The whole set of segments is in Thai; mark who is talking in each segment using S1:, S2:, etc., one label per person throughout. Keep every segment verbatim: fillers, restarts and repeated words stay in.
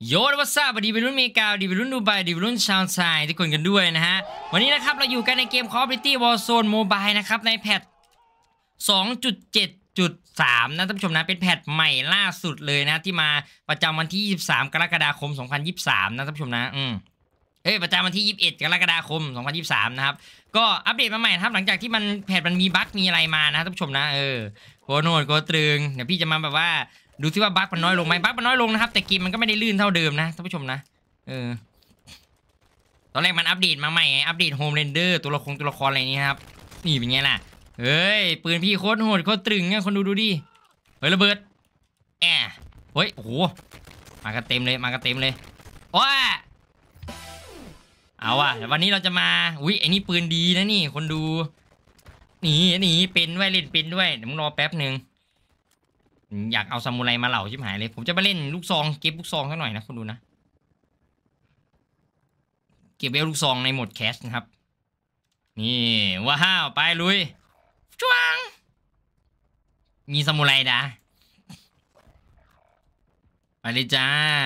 S1: โยนวัสดุดีวัยรุ่นอเมริกาดีวัยรุ่นดูไบดีวัยรุ่นชาวไทยทุกคนกันด้วยนะฮะวันนี้นะครับเราอยู่กันในเกม Call of Duty Warzone Mobile นะครับในแพท สองจุดเจ็ดจุดสาม นะท่านผู้ชมนะเป็นแพทใหม่ล่าสุดเลยนะที่มาประจำวันที่ยี่สิบสามกรกฎาคมสองพันยี่สิบสามนะท่านผู้ชมนะอืมเอ้ยประจำวันที่ยี่สิบเอ็ดกรกฎาคมสองพันยี่สิบสามนะครับก็อัปเดตมาใหม่นะครับหลังจากที่มันแพทมันมีบั๊กมีอะไรมานะท่านผู้ชมนะเออโคโนดโคตรึงเดี๋ยวพี่จะมาแบบว่าดูซิว่าบั๊กมันน้อยลงไหมบั๊กมันน้อยลงนะครับแต่เกมมันก็ไม่ได้ลื่นเท่าเดิมนะท่านผู้ชมนะเออตอนแรกมันอัปเดตมาใหม่ไงอัปเดตโฮมเรนเดอร์ตัวละครตัวละครอะไรนี้ครับนี่เป็นไงล่ะเฮ้ยปืนพี่โคตรโหดโคตรตรึงเนี่ยคนดูดูดิเฮ้ยระเบิดแอะเฮ้ยโอ้โหมากันเต็มเลยมากันเต็มเลยว้าเอาว่ะวันนี้เราจะมาอุ้ยไอ้นี่ปืนดีนะนี่คนดูหนีหนีเป็นด้วยเล่นเป็นด้วยเดี๋ยวมึงรอแป๊บหนึ่งอยากเอาซามูไรมาเหล่าชิบหายเลยผมจะมาเล่นลูกซองเก็บลูกซองสักหน่อยนะคนดูนะเก็บเอลลูกซองในโหมดแคสนะครับนี่ว้าวไปลุยจวงมีซามูไรดาไปเลยจ้า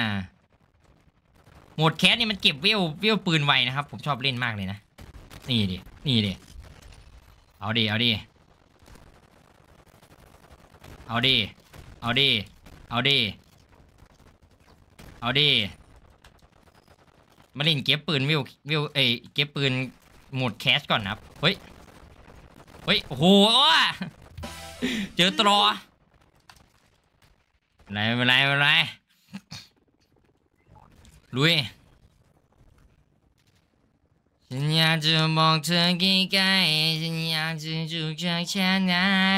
S1: โหมดแคสนี่มันเก็บเวลเวลปืนไวนะครับผมชอบเล่นมากเลยนะนี่ดินี่ดิเอาดิเอาดิเอาดิเอาดิเอาดิเอาดิมาเล่นเก็บปืนวิววิวเอ้ยเก็บปืนโหมดแคสก่อนนะครับเฮ้ยเฮ้ยโอ้โหเจอตรออะไรอะไรอะไรลุยฉันอยากจะบอกเธอใกล้ๆฉันอยากจะจูบเธอแค่ไหน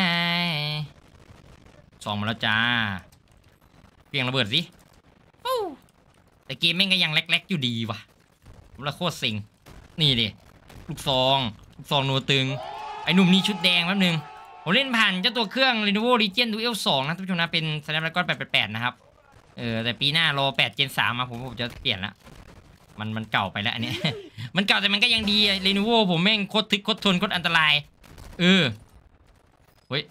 S1: ส่องมาแล้วจ้าเพียงระเบิดสิแต่เกมแม่งก็ยังเล็กๆอยู่ดีว่ะผมละโคตรสิงนี่ดิลูกซองลูกซองนัวตึงไอ้หนุ่มนี่ชุดแดงแป๊บนึงผมเล่นผ่านเจ้าตัวเครื่อง Lenovo Legion Duel สองนะท่านผู้ชมนะเป็น Snapdragon แปดแปดแปดนะครับเออแต่ปีหน้ารอแปด Gen สามมาผมผมจะเปลี่ยนละมันมันเก่าไปแล้วอันนี้ มันเก่าแต่มันก็ยังดี Lenovo ผมแม่งโคตรทึกโคตรทนโคตรอันตรายเออเฮ้ย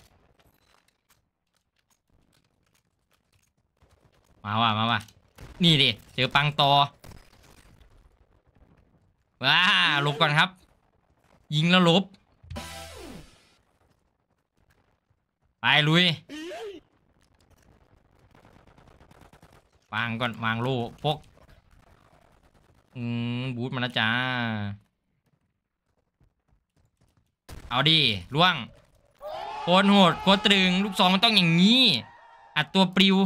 S1: มาว่ะมาว่ะนี่ดิเจอปังตอว้าลบก่อนครับยิงแล้วลบไปลุยวางก่อนวางโล่พกอืมบูทมาแล้วจ้าเอาดิล่วงโคตรโหดโคตรตรึงลูกซองมันต้องอย่างนี้อัดตัวปลิว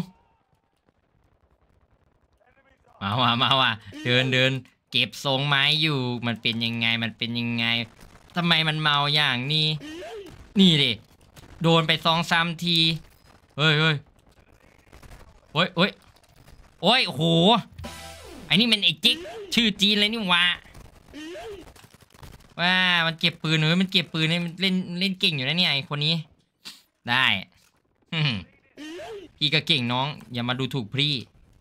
S1: มาว่ะมาว่ะเดินเดินเก็บทรงไม้อยู่มันเป็นยังไงมันเป็นยังไงทำไมมันเมาอย่างนี้นี่ดิโดนไปสองสามทีเฮ้ยเฮ้ยโอ้ยโอ้ยโอ้ยโหไอ้นี่มันไอ้จิ๊กชื่อจีนเลยนี่วะว่ามันเก็บปืนเฮ้ยมันเก็บปืนเล่นเล่นเก่งอยู่นะเนี่ยไอ้คนนี้ได้พี่ก็เก่งน้องอย่ามาดูถูกพี่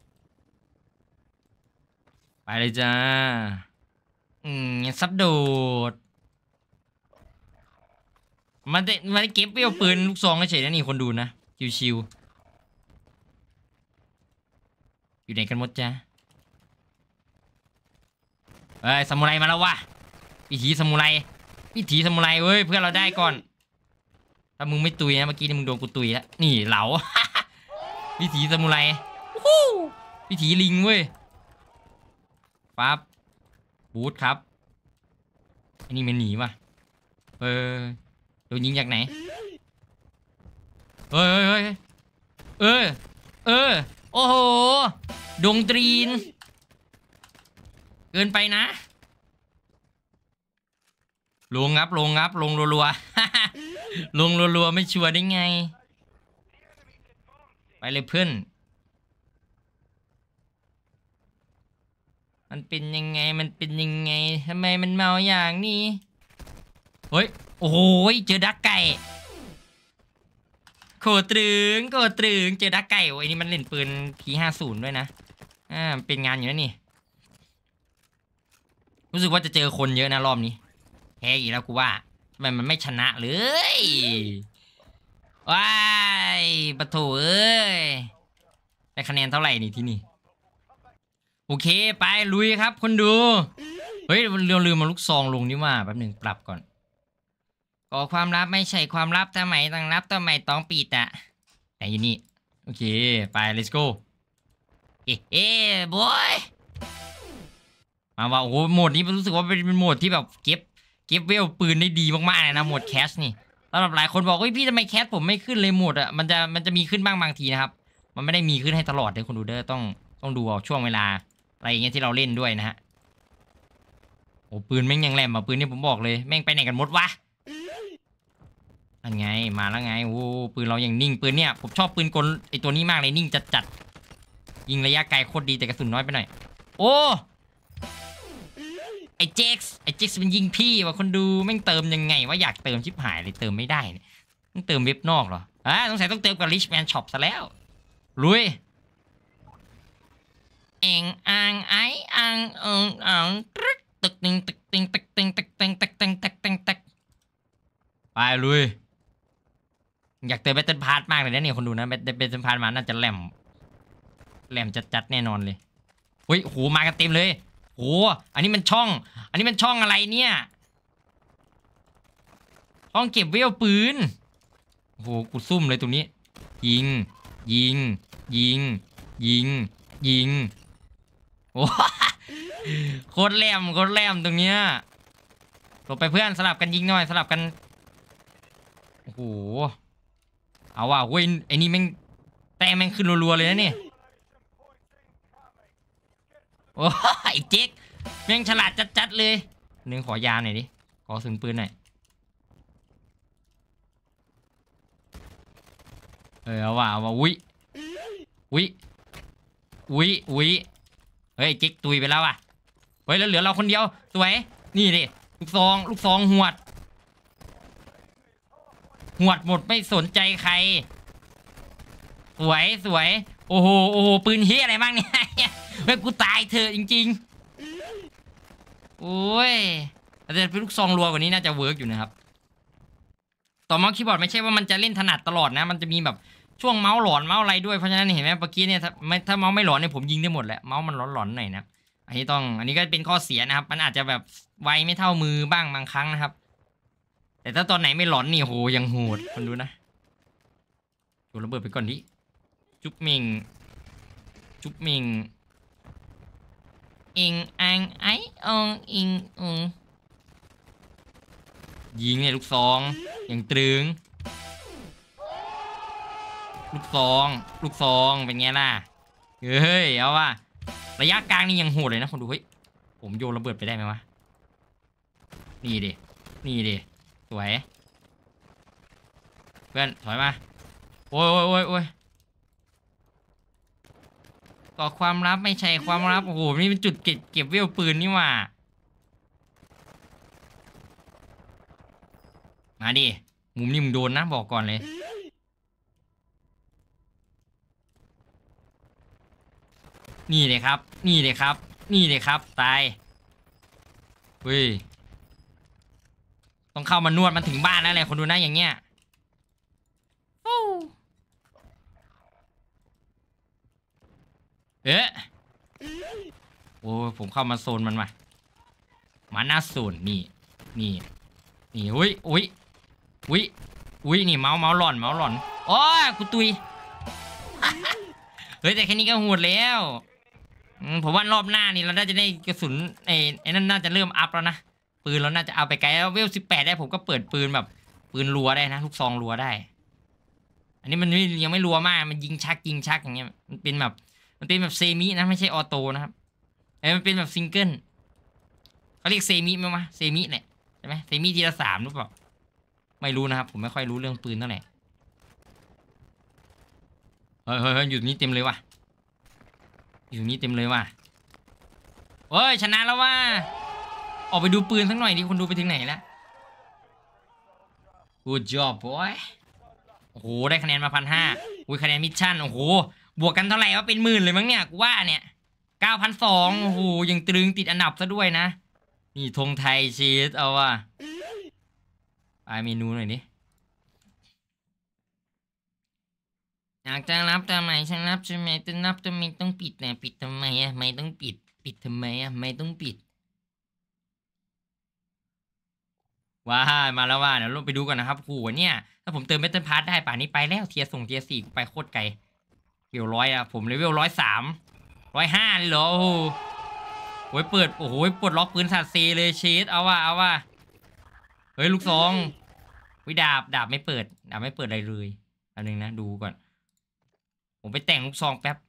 S1: ไปเลยจ้าอืมซับโดดมันได้มันได้เก็บเวลปืนลูกซองเฉยๆนะนี่คนดูนะชิวๆอยู่ไหนกันหมดจ้าเอ้ยซามูไรมาแล้ววะพิธีซามูไรพิธีซามูไรเว้ยเพื่อนเราได้ก่อนถ้ามึงไม่ตุยนะเมื่อกี้นี่มึงโดนกูตุยแล้วนี่เหลาพิธีซามูไรพิธีลิงเว้ยปั๊บบูทครับอันนี้มันหนีว่ะเออโดนยิงจากไหนเฮ้ยเฮ้ยเออเออโอ้โหดงตรีนเกินไปนะลงครับลงครับลงรัวๆลงรัวๆไม่ชัวร์ได้ไงไปเลยเพื่อนมันเป็นยังไงมันเป็นยังไงทำไมมันเมาอย่างนี้เฮ้ยโอ้โหเจอดักไก่โคตรึงโคตรึงเจอดักไก่โอ้ยนี่มันเล่นปืน พี ห้าสิบ ด้วยนะอ่าเป็นงานอยู่นะนี่รู้สึกว่าจะเจอคนเยอะนะรอบนี้แพ้อีกแล้วกูว่าทำไมมันไม่ชนะเลยว้ายปะโถเอ้ยได้คะแนนเท่าไหร่นี่ที่นี่โอเคไปลุยครับคนดูเฮ้ยเราลืมมาลูกซองลงนี่ว่าแป๊บหนึ่งปรับก่อนก่อความลับไม่ใช่ความลับทำไมต้องรับทำไมต้องปิดอะแต่อยู่นี่โอเคไป let's go เอ๊ะเอ๊ะบอยมาว่าโอ้โหโหมดนี้รู้สึกว่าเป็นโหมดที่แบบเก็บเก็บเวลปืนได้ดีมากๆเลยนะโหมดแคชนี่สำหรับหลายคนบอกว่าพี่ทำไมแคชผมไม่ขึ้นเลยโหมดอะมันจะมันจะมีขึ้นบ้างบางทีนะครับมันไม่ได้มีขึ้นให้ตลอดเลยคนดูเด้อต้องต้องดูเอาช่วงเวลาอะไรอย่างเงี้ยที่เราเล่นด้วยนะฮะโอ้ปืนแม่งยังแหลมอ่ะปืนนี่ผมบอกเลยแม่งไปไหนกันหมดวะนั่นไงมาแล้วไงโอ้ปืนเรายังนิ่งปืนเนี่ยผมชอบปืนกลไอตัวนี้มากเลยนิ่งจัดจัดยิงระยะไกลโคตรดีแต่กระสุนน้อยไปหน่อยโอ้ไอเจ็กส์ไอเจ็กส์มันยิงพี่ว่ะคนดูแม่งเติมยังไงว่าอยากเติมชิบหายเลยเติมไม่ได้ต้องเติมเว็บนอกเหรออ่าต้องใส่ต้องเติมกับ Richman Shop ซะแล้วลุยเอ็งอ่างไออ่างเอิงอ่างตึกตึกติงตึกติงตึกติงตึกติงตึกติงตึกติงตึกไปลุยอยากเติมแบตเทิลพาร์ทมากเลยนะเนี่ยคนดูนะแบตเทิลพาร์ทมาน่าจะแหลมแหลมจัดๆแน่นอนเลยเฮ้ยโหมากันเต็มเลยโหอันนี้มันช่องอันนี้มันช่องอะไรเนี่ยช่องเก็บเวลปืนโอ้โหกูซุ่มเลยตรงนี้ยิงยิงยิงยิงยิงโอ้โคตรแหลมโคตรแหลมตรงเนี้ยหลบไปเพื่อนสลับกันยิงหน่อยสลับกันโอ้โหเอาว่ะเว้ยไอ้นี่แม่งแต่แม่งขึ้นรัวๆเลยนะเนี่ยโอ้ไอ้เจ๊กแม่งฉลาดจัดๆเลยหนึ่งขอยาหน่อยดิขอสุนปืนหน่อยเออเอาว่ะเอาว่ะอุ้ยอุ้ยอุ้ยอุ้ยเฮ้ยเจ๊กตุยไปแล้วอ่ะเฮ้ยแล้วเหลือเราคนเดียวสวยนี่ดิลูกซองลูกซองหวดหวดหมดไม่สนใจใครสวยสวยโอ้โหโอ้โหปืนเฮียอะไรบ้างเนี่ยเฮ้ยกูตายเถอะจริงๆโอ้ยแต่เป็นลูกซองรัวกว่านี้น่าจะเวิร์กอยู่นะครับต่อเมาส์คีย์บอร์ดไม่ใช่ว่ามันจะเล่นถนัดตลอดนะมันจะมีแบบช่วงเมาส์หลอนเมาส์อะไรด้วยเพราะฉะนั้นเห็นไหมเมื่อกี้เนี่ยถ้าไม่ถ้าเมาส์ไม่หลอนเนี่ยผมยิงได้หมดแหละเมาส์มันหลอนๆหน่อยนะอันนี้ต้องอันนี้ก็เป็นข้อเสียนะครับมันอาจจะแบบไวไม่เท่ามือบ้างบางครั้งนะครับแต่ถ้าตอนไหนไม่หลอนนี่โหยังโหดคนดูนะโยนระเบิดไปก่อนดิจุ๊บมิงจุ๊บมิงอิงอังไอองอิงอุงยิงเนี่ยลูกซองอย่างตรึงลูกซองลูกซองเป็นไงล่ะเฮ้ยเอาว่ะระยะกลางนี่ยังโหดเลยนะคนดูเฮ้ยผมโยนระเบิดไปได้ไหมวะนี่ดินี่ดิสวยเพื่อนถอยมาโอ้ยโอ้ยโอ้ยโอ้ยก่อความลับไม่ใช่ความลับโอ้โหนี่เป็นจุดเก็บเก็บเวลปืนนี่ว่ามาดิมุมนี้มึงโดนนะบอกก่อนเลยนี่เลยครับนี่เลยครับนี่เลยครับตายเฮ้ยต้องเข้ามานวดมันถึงบ้านแล้วแหละคนดูนะอย่างเงี้ยเอ๊ะโอ้ผมเข้ามาโซนมันมามาหน้าโซนนี่นี่นี่อุ้ยอุ้ยอุ้ยอุ้ยนี่เมาส์เมาส์หล่อนเมาส์หล่อนโอ้ยกูตุยเฮ้ยแต่แค่นี้ก็โหดแล้วผมว่ารอบหน้านี่เราน่าจะได้กระสุนไอ้ไอ้นั่นน่าจะเริ่มอัพแล้วนะปืนเราน่าจะเอาไปไกลแล้วเวลสิบแปดได้ผมก็เปิดปืนแบบปืนรัวได้นะลูกซองรัวได้อันนี้มันยังไม่รัวมากมันยิงชักยิงชักอย่างเงี้ยมันเป็นแบบมันเป็นแบบเซมินะไม่ใช่ออโต้นะครับไอ้มันเป็นแบบซิงเกิลเขาเรียกเซมิไหมวะเซมิเนี่ยใช่ไหมเซมิทีละสามหรือเปล่าไม่รู้นะครับผมไม่ค่อยรู้เรื่องปืนเท่าไหร่เฮ้ยเฮ้ยอยู่นี้เต็มเลยว่ะอยู่นี้เต็มเลยว่ะเฮ้ยชนะแล้วว่ะออกไปดูปืนสักหน่อยดิคนดูไปถึงไหนแล้ว Good job boy โอ้โหได้คะแนนมาพันห้าอุ้ยคะแนนมิชชั่นโอ้โหบวกกันเท่าไหร่ว่าเป็นหมื่นเลยมั้งเนี่ยกูว่าเนี่ยเก้าพันสองโอ้โหยังตรึงติดอันดับซะด้วยนะนี่ธงไทยชีสเอาว่ะไปเมนูหน่อยดิอยากจะรับทำไมฉันรับใช่ไหมจะนับทำไมต้องปิดเนี่ยปิดทำไมอ่ะไม่ต้องปิดปิดทำไมอ่ะไม่ต้องปิดว้ามาแล้วว่าเดี๋ยวลงไปดูกันนะครับโหเนี่ยถ้าผมเติมเมทัลพาร์ทได้ป่านนี้ไปแล้วเทียร์ส่งเทียร์สี่ไปโคตรไกลเลเวลร้อยอะผมเลเวลร้อยสามร้อยห้าเลยเหรอโอ้โหโอ้ยเปิดโอ้โหปลดล็อกปืนสัตว์เซเลยเชดเอาว่าเอาว่าเฮ้ยลูกซองวิดาบดาบไม่เปิดดาบไม่เปิดอะไรเลยอันนึงนะดูก่อนผมไปแต่งลูกซองแป๊บ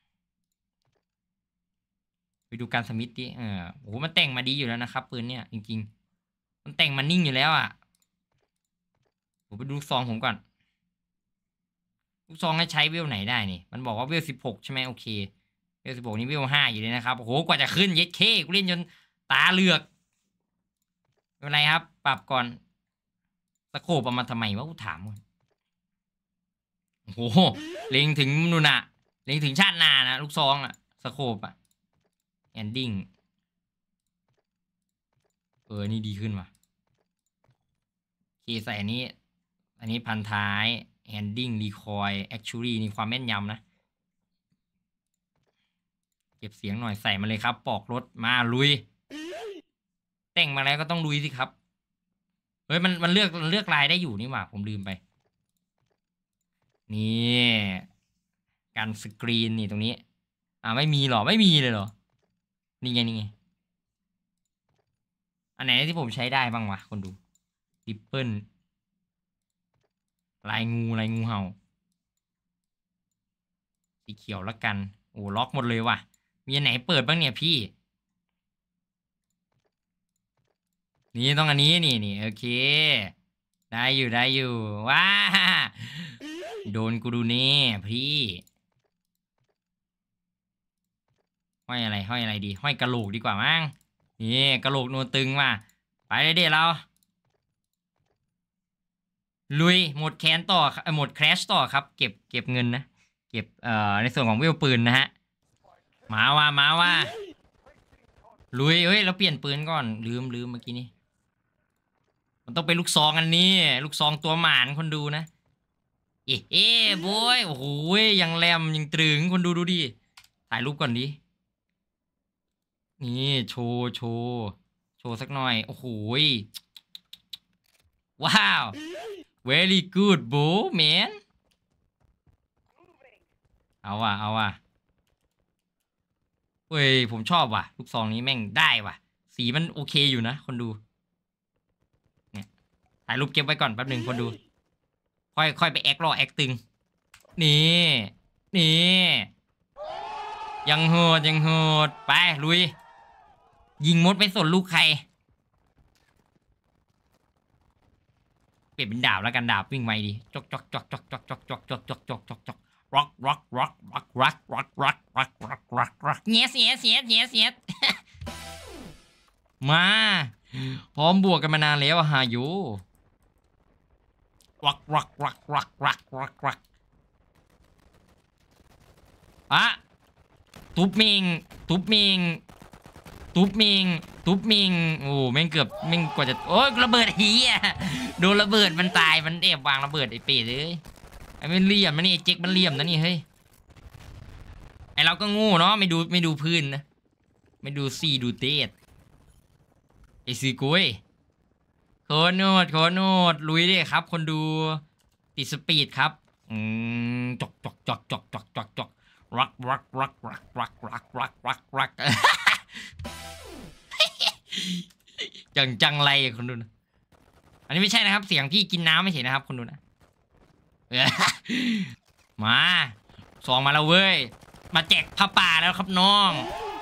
S1: ไปดูการสมิธดิเออโอ้โหมันแต่งมาดีอยู่แล้วนะครับปืนเนี่ยจริงๆมันแต่งมานิ่งอยู่แล้วอ่ะผมไปดูลูกซองผมก่อนลูกซองให้ใช้เวลไหนได้นี่มันบอกว่าเวลสิบหกใช่ไหมโอเคเวลสิบหกนี่เวลห้าอยู่เลยนะครับโอ้โหกว่าจะขึ้นเย็ดเคกูเล่นจนตาเหลือกไม่เป็นไรครับปรับก่อนสโคปเอามาทำไมวะกูถามก่อนโอ้โหเล็งถึงนู่นน่ะเล็งถึงชาติหน้านะลูกซองอะสโคปอะแอนดิ้งเออนี่ดีขึ้นว่ะโอเคใส่อันนี้อันนี้พันท้ายแอนดิ้งรีคอยแอคชูรี่นี่ความแม่นยำนะเก็บเสียงหน่อยใส่มาเลยครับปอกรถมาลุยแต่งมาแล้วก็ต้องลุยสิครับเฮ้ยมันมันเลือกมันเลือกลายได้อยู่นี่หว่าผมลืมไปนี่การสกรีนนี่ตรงนี้อ่าไม่มีหรอไม่มีเลยเหรอนี่ไงนี่ไงอันไหนที่ผมใช้ได้บ้างวะคนดูริปเปิลลายงูลายงูเห่าสีเขียวแล้วกันโอ้ล็อกหมดเลยว่ะมีอันไหนเปิดบ้างเนี่ยพี่นี่ต้องอันนี้นี่นี่โอเคได้อยู่ได้อยู่ว้าโดนกูดูนี่พี่ห้อยอะไรห้อยอะไรดีห้อยกระโหลกดีกว่ามั้งนี่กระโหลกนวลตึงว่ะไปเลยเด็ดเราลุยหมดแคนต่อหมดแครชต่อครับเก็บเก็บเงินนะเก็บเอ่อในส่วนของเวลปืนนะฮะมาว่ามาว่าลุยเฮ้ยเราเปลี่ยนปืนก่อนลืมลืมเมื่อกี้นี้มันต้องเป็นลูกซองอันนี้ลูกซองตัวหมานคนดูนะเอ๊ะเอ๊ะบอยโอ้โหยังแรมยังตรึงคนดูดูดิถ่ายรูปก่อนดินี่โชว์โชว์โชว์สักหน่อยโอ้โหว้าว very good bro man เอาว่ะเอาว่ะเฮ้ยผมชอบว่ะลูกซองนี้แม่งได้ว่ะสีมันโอเคอยู่นะคนดูเนี่ยถ่ายรูปเก็บไว้ก่อนแป๊บหนึ่งคนดูค่อยค่อยไปแอครอแอคตึงนี่นี่ยังโหดยังโหดไปลุยยิงมดไม่สนลูกใครเปลี่ยนเป็นดาบแล้วกันดาบวิ่งไวดีจกจกจกจกจกจกจกจกจกจกจกจกร็อกร็อกร็อกร็อกร็อกร็อกร็อกร็อกร็อกร็อกร็อกเนี้ยเสียเสียเสียเสียมาพร้อมบวกกันมานานแล้วอะฮายุร็อกร็อกร็อกร็อกร็อกร็อกร็อกอะทุบมิงทุบมิงทุบมิงทุบมิงโอ้แม่งเกือบแม่งกว่าจะโอ้ยระเบิดฮีอ่ะโดนระเบิดมันตายมันเอบวางระเบิดไอ้เป๋เลยไอ้มันเหลี่ยมนะนี่ไอ้เจ๊กมันเหลี่ยมนะนี่เฮ้ยไอ้เราก็งูเนาะไม่ดูไม่ดูพื้นนะไม่ดูซีดูเตสไอ้ซีกุ้ยโคโนดโคโนดลุยดิครับคนดูติดสปีดครับอืมจกจกจกจกจกจกจกรักรักรักรักรักรักรักรักรักจังจังไรคนดูนะอันนี้ไม่ใช่นะครับเสียงพี่กินน้ำไม่ใช่นะครับคนดูนะมาสองมาแล้วเว้ยมาแจกผ้าป่าแล้วครับน้อง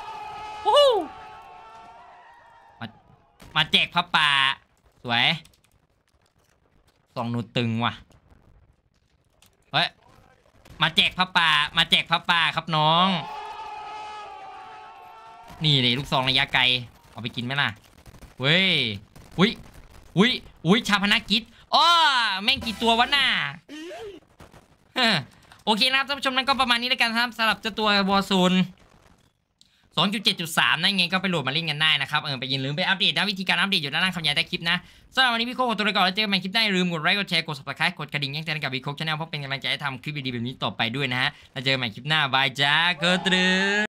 S1: มามาแจกผ้าป่าสวยสองนูตึงว่ะเฮ้ยมาแจกผ้าป่ามาแจกผ้าป่าครับน้องนี่เลยลูกซองระยะไกลเอาไปกินไหมล่ะเว้ยอุ้ยอุ้ยอุ้ยชาพนักกิจอ้อแม่งกี่ตัววะน่าโอเคนะครับท่านผู้ชมนั้นก็ประมาณนี้แล้วกันครับสำหรับเจ้าตัววอร์โซนสองจุดเจ็ดจุดสาม นั่นไงก็ไปโหลดมาเล่นกันได้นะครับเออไปอย่าลืมไปอัปเดตนะวิธีการอัปเดตอยู่ด้านล่างคำบรรยายใต้คลิปนะสำหรับวันนี้พี่โค้กตัวไปก่อนแล้วเจอกันใหม่คลิปหน้าอย่าลืมกดไลค์กดแชร์กด ซับสไครบ์ กดกระดิ่งแจ้งเตือนกับพี่โค้กชาแนลเพราะเป็นกำลังใจให้ทำคลิปดีๆแบบนี้ต่อไปด้วยนะฮะแล้วเจอกันใหม่คลิปหน้าบายจ้าเกิร์ตรึ